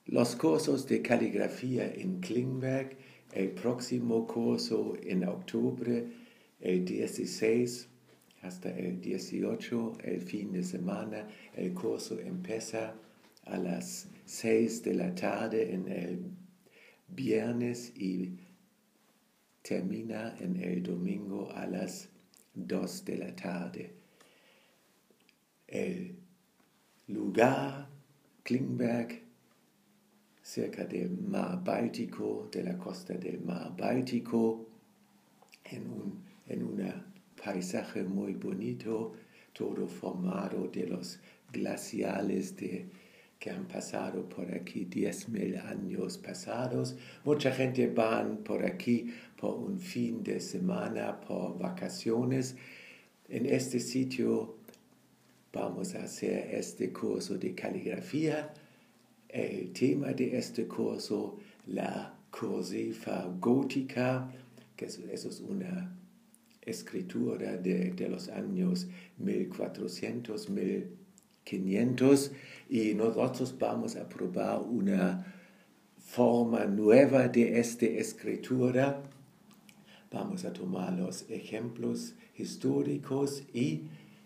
Los cursos de caligrafía en Klingberg, el próximo curso en octubre, el 16 hasta el 18, el fin de semana. El curso empieza a las 6 de la tarde en el viernes y termina en el domingo a las 2 de la tarde. El lugar, Klingberg, cerca del mar Báltico, de la costa del mar Báltico, en un paisaje muy bonito, todo formado de los glaciales que han pasado por aquí 10.000 años pasados. Mucha gente van por aquí por un fin de semana, por vacaciones. En este sitio vamos a hacer este curso de caligrafía. El tema de este curso, la cursiva gótica, que eso es una escritura de los años 1400, 1500, y nosotros vamos a probar una forma nueva de esta escritura. Vamos a tomar los ejemplos históricos y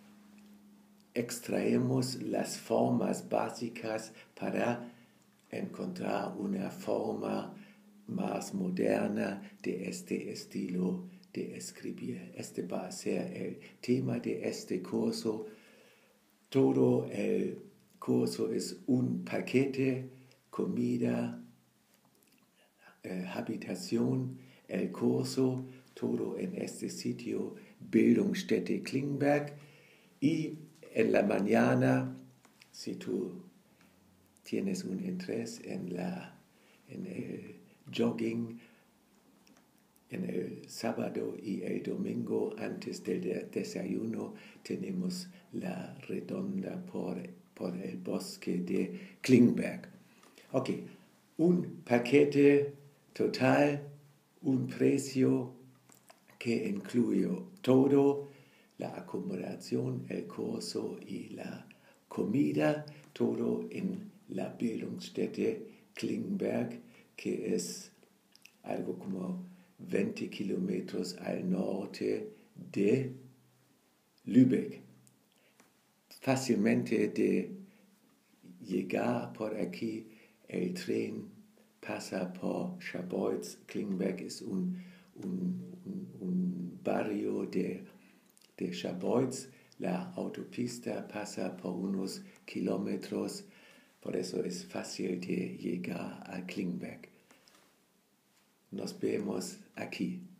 extraemos las formas básicas para encontrar una forma más moderna de este estilo de escribir. Este va a ser el tema de este curso. Todo el curso es un paquete: comida, habitación, el curso, todo en este sitio, Bildungsstätte Klingberg. Y en la mañana, si tú tienes un interés en el jogging, en el sábado y el domingo antes del desayuno, tenemos la redonda por el bosque de Klingberg. Ok, un paquete total, un precio que incluye todo: la acomodación, el curso y la comida, todo en la Bildungsstätte Klingberg, que es algo como 20 kilómetros al norte de Lübeck. Fácilmente de llegar por aquí, el tren pasa por Scharbeutz. Klingberg es un barrio de Scharbeutz. La autopista pasa por unos kilómetros, por eso es fácil de llegar a Klingberg. Nos vemos aquí.